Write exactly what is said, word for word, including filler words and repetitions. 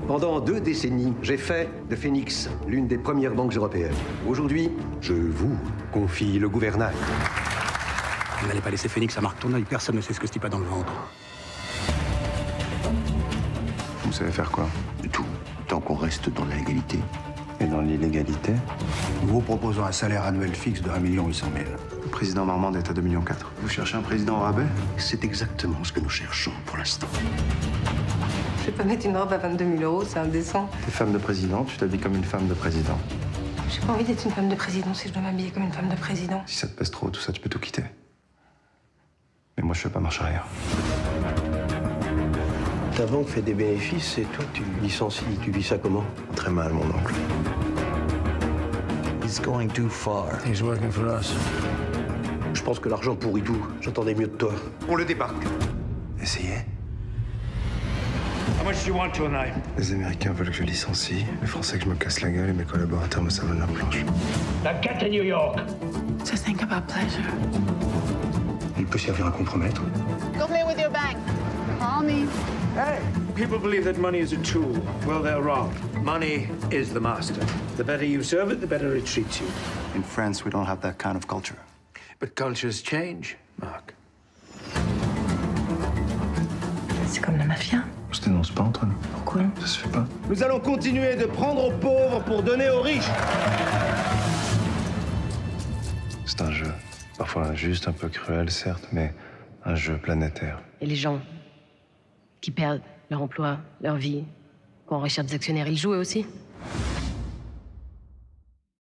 Pendant deux décennies, j'ai fait de Phoenix l'une des premières banques européennes. Aujourd'hui, je vous confie le gouvernail. Vous n'allez pas laisser Phoenix à Marc Tourneuil. Personne ne sait ce que ce type a dans le ventre. Vous savez faire quoi? Du tout, tant qu'on reste dans la légalité. Et dans l'illégalité? Nous vous proposons un salaire annuel fixe de un million huit cent mille. Le président Marmande est à deux millions quatre. Vous cherchez un président au rabais? C'est exactement ce que nous cherchons pour l'instant. Je vais pas mettre une robe à vingt-deux mille euros, c'est indécent. T'es femme de président, tu t'habilles comme une femme de président. J'ai pas envie d'être une femme de président si je dois m'habiller comme une femme de président. Si ça te pèse trop, tout ça, tu peux tout quitter. Mais moi, je fais pas marche arrière. Ta banque fait des bénéfices et toi, tu licencies. Tu vis ça comment? Très mal, mon oncle. He's going too far. He's working for us. Je pense que l'argent pourrit tout. J'entendais mieux de toi. On le débarque. Essayez. How much do you want tonight? Les Américains veulent que je licencie, les Français que je me casse la gueule et mes collaborateurs me savonnent la planche. Now get to New York. So think about pleasure. Il peut servir à compromettre. Go play with your bank. Call me. Hey, people believe that money is a tool. Well, they're wrong. Money is the master. The better you serve it, the better it treats you. In France, we don't have that kind of culture. But cultures change, Mark. C'est comme la mafia. On se dénonce pas entre nous. Pourquoi? Ça se fait pas. Nous allons continuer de prendre aux pauvres pour donner aux riches. C'est un jeu. Parfois injuste, un peu cruel, certes, mais un jeu planétaire. Et les gens qui perdent leur emploi, leur vie, pour enrichir des actionnaires, ils jouent eux aussi.